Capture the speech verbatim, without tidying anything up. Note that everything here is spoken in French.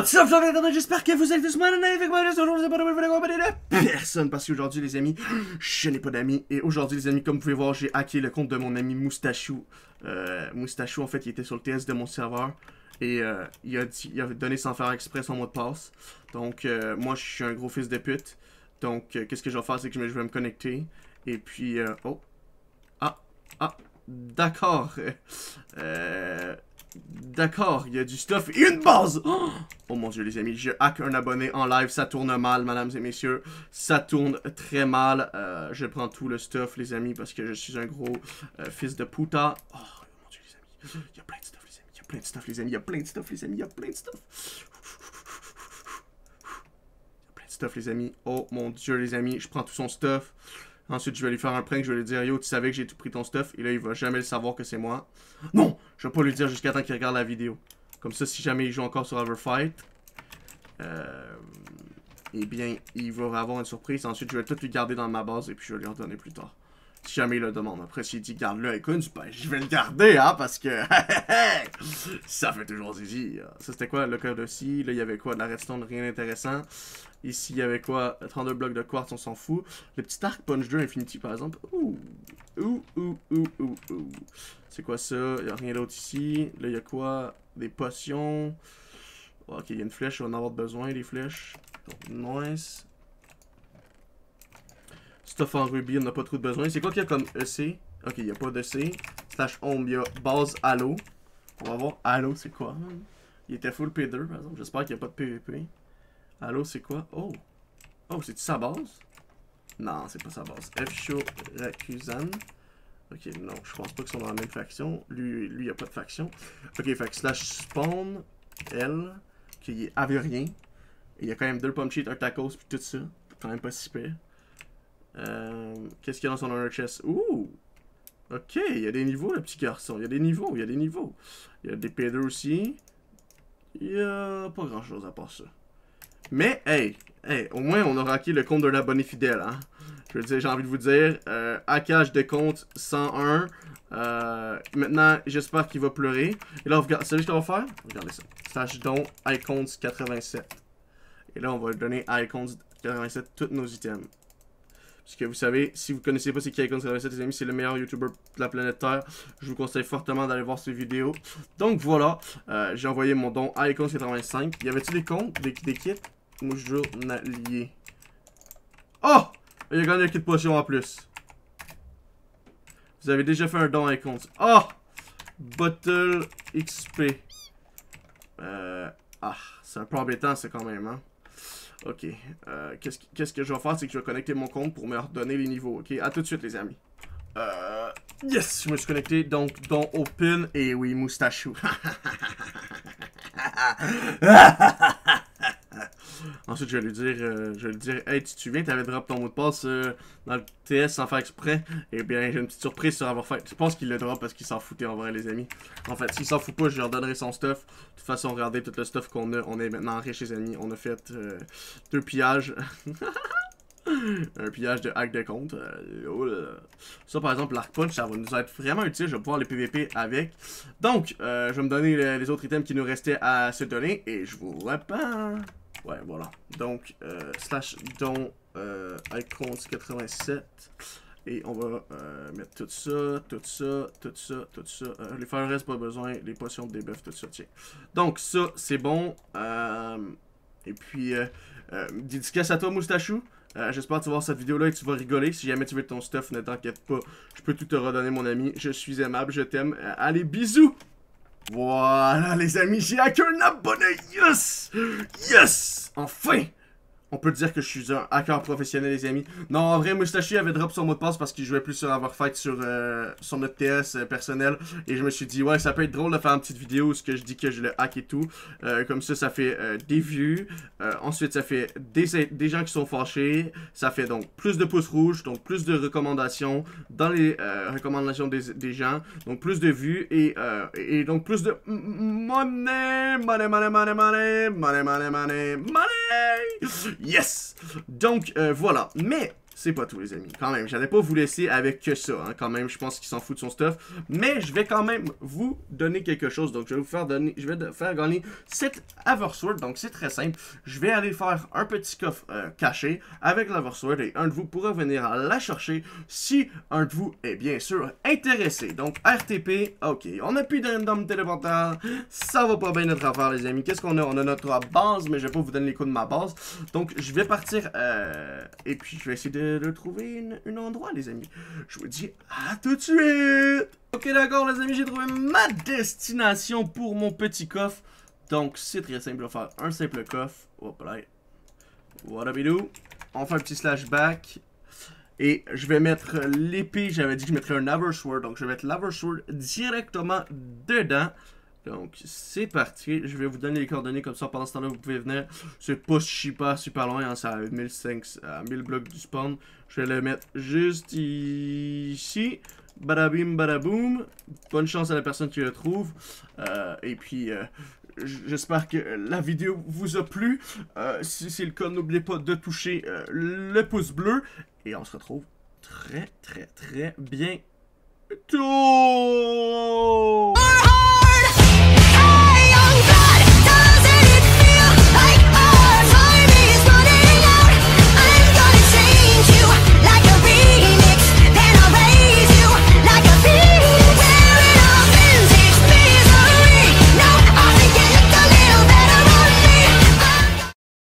What's up, j'espère que vous allez tous mal avec moi. Aujourd'hui, c'est pas de compagnie de personne parce qu'aujourd'hui, les amis, je n'ai pas d'amis. Et aujourd'hui, les amis, comme vous pouvez voir, j'ai hacké le compte de mon ami Moustachou. Euh, Moustachou, en fait, il était sur le T S de mon serveur. Et euh, il, a dit, il a donné sans faire exprès son mot de passe. Donc, euh, moi, je suis un gros fils de pute. Donc, euh, qu'est-ce que je vais faire, c'est que je vais me connecter. Et puis, euh, oh. Ah, ah, d'accord. Euh... D'accord, il y a du stuff et une base! Oh, oh mon dieu les amis, je hack un abonné en live, ça tourne mal mesdames et messieurs. Ça tourne très mal. Euh, je prends tout le stuff les amis parce que je suis un gros euh, fils de puta. Oh mon dieu les amis, il y a plein de stuff les amis, il y a plein de stuff les amis, il y a plein de stuff les amis, il y a plein de stuff. Il y a plein de stuff les amis. Oh mon dieu les amis, je prends tout son stuff. Ensuite, je vais lui faire un prank, je vais lui dire « Yo, tu savais que j'ai tout pris ton stuff? » Et là, il va jamais le savoir que c'est moi. Non! Je vais pas lui dire jusqu'à temps qu'il regarde la vidéo. Comme ça, si jamais il joue encore sur Overfight, euh, eh bien, il va avoir une surprise. Ensuite, je vais tout lui garder dans ma base et puis je vais lui en donner plus tard. Si jamais il le demande. Après, s'il dit « Garde-le, écoute, ben, je vais le garder, hein, parce que... ça fait toujours zizi. » Ça, c'était quoi, le code aussi? Là, il y avait quoi? De la redstone, rien d'intéressant. Ici, il y avait quoi? trente-deux blocs de quartz, on s'en fout. Le petit arc punch deux Infinity, par exemple. Ouh, ouh, ouh, ouh, ouh, ouh. C'est quoi ça? Il n'y a rien d'autre ici. Là, il y a quoi? Des potions. Oh, ok, il y a une flèche, on va en avoir besoin, des flèches. Donc, nice. Stuff en rubis, on n'a pas trop de besoin. C'est quoi qu'il y a comme E C? Ok, il n'y a pas d'E C. Slash ombre, il y a base Halo. On va voir Halo, c'est quoi? Il était full P deux, par exemple. J'espère qu'il n'y a pas de P V P. Halo, c'est quoi? Oh! Oh, c'est-tu sa base? Non, c'est pas sa base. F-Show Rakuzan. Ok, non, je pense pas qu'ils sont dans la même faction. Lui, lui, il n'y a pas de faction. Ok, fait que slash spawn, L, qui est avérien. Et il y a quand même deux pommes cheats, un tacos, puis tout ça. Quand même pas si pire. Euh, Qu'est-ce qu'il y a dans son honor chest? Ouh! Ok, il y a des niveaux, le petit garçon. Il y a des niveaux, il y a des niveaux. Il y a des P deux aussi. Il y a pas grand-chose à part ça. Mais, hey, hey, au moins, on a hacké le compte d'un abonné fidèle, hein. Je veux dire, j'ai envie de vous dire, euh, hackage de compte cent un. Euh, maintenant, j'espère qu'il va pleurer. Et là, vous savez ce qu'on va faire? Regardez ça. Slash don icons quatre-vingt-sept. Et là, on va donner à icons quatre-vingt-sept tous nos items. Parce que vous savez, si vous connaissez pas c'est qui icons quatre-vingt-sept, les amis, c'est le meilleur YouTuber de la planète Terre. Je vous conseille fortement d'aller voir ses vidéos. Donc voilà, euh, j'ai envoyé mon don à icons quatre-vingt-cinq. Y avait-il des comptes, des, des kits? Moi, journalier. Oh! Il a gagné un kit de potion en plus. Vous avez déjà fait un don à compte. Oh! Bottle X P. Euh, ah, c'est un peu embêtant, c'est quand même, hein. Ok. Euh, Qu'est-ce qu'est-ce que je vais faire, c'est que je vais connecter mon compte pour me redonner les niveaux, ok? À tout de suite, les amis. Euh, yes! Je me suis connecté, donc, don open. Et oui, Moustachou. Ensuite, je vais lui dire, euh, je vais lui dire, hey, tu te souviens, t'avais drop ton mot de passe euh, dans le T S sans faire exprès. Eh bien, j'ai une petite surprise sur avoir fait. Je pense qu'il le drop parce qu'il s'en foutait en vrai, les amis. En fait, s'il s'en fout pas, je lui redonnerai son stuff. De toute façon, regardez tout le stuff qu'on a. On est maintenant riches, les amis. On a fait euh, deux pillages. Un pillage de hack de compte. Euh, oh là là. Ça, par exemple, l'arc punch, ça va nous être vraiment utile. Je vais pouvoir les P V P avec. Donc, euh, je vais me donner les, les autres items qui nous restaient à se donner. Et je vous reprends. Ouais, voilà. Donc, euh, slash don euh, icons quatre-vingt-sept. Et on va euh, mettre tout ça, tout ça, tout ça, tout ça. Euh, les fer reste pas besoin. Les potions de debuff, tout ça, tiens. Donc, ça, c'est bon. Euh, et puis, euh, euh, dédicace à toi, Moustachou. Euh, J'espère que tu vas voir cette vidéo-là et que tu vas rigoler. Si jamais tu veux ton stuff, ne t'inquiète pas. Je peux tout te redonner, mon ami. Je suis aimable, je t'aime. Euh, allez, bisous! Voilà, les amis, j'ai hacké un abonné! Yes! Yes! Enfin! On peut dire que je suis un hacker professionnel, les amis. Non, en vrai, Moustachi avait drop son mot de passe parce qu'il jouait plus sur Overfight sur, euh, sur notre T S euh, personnel. Et je me suis dit, ouais, ça peut être drôle de faire une petite vidéo où ce que je dis que je le hack et tout. Euh, comme ça, ça fait euh, des vues. Euh, ensuite, ça fait des, des gens qui sont fâchés. Ça fait donc plus de pouces rouges, donc plus de recommandations dans les euh, recommandations des, des gens. Donc plus de vues et, euh, et donc plus de money, money, money, money, money, money, money, money, money. Yes! Donc, euh, voilà. Mais, c'est pas tout, les amis. Quand même, j'allais pas vous laisser avec que ça. Hein. Quand même, je pense qu'il s'en fout de son stuff. Mais je vais quand même vous donner quelque chose. Donc, je vais vous faire donner, je vais faire gagner cette Eversword. Donc, c'est très simple. Je vais aller faire un petit coffre euh, caché avec l'Eversword et un de vous pourra venir la chercher si un de vous est bien sûr intéressé. Donc, R T P, ok. On n'a plus d'homme téléporteur. Ça va pas bien notre affaire, les amis. Qu'est-ce qu'on a? On a notre base, mais je vais pas vous donner les codes de ma base. Donc, je vais partir euh, et puis je vais essayer de de trouver un endroit, les amis. Je vous dis à tout de suite! Ok, d'accord, les amis, j'ai trouvé ma destination pour mon petit coffre. Donc, c'est très simple. On va faire un simple coffre. Hop là. What up, do? On fait un petit slash back. Et je vais mettre l'épée. J'avais dit que je mettrais un Eversword. Donc, je vais mettre l'Eversword directement dedans. Donc, c'est parti. Je vais vous donner les coordonnées comme ça. Pendant ce temps-là, vous pouvez venir. C'est pas super, super loin. Hein, c'est à mille cinq cents, à mille blocs du spawn. Je vais le mettre juste ici. Badabim, badaboum. Bonne chance à la personne qui le trouve. Euh, et puis, euh, j'espère que la vidéo vous a plu. Euh, si c'est le cas, n'oubliez pas de toucher euh, le pouce bleu. Et on se retrouve très, très, très bientôt.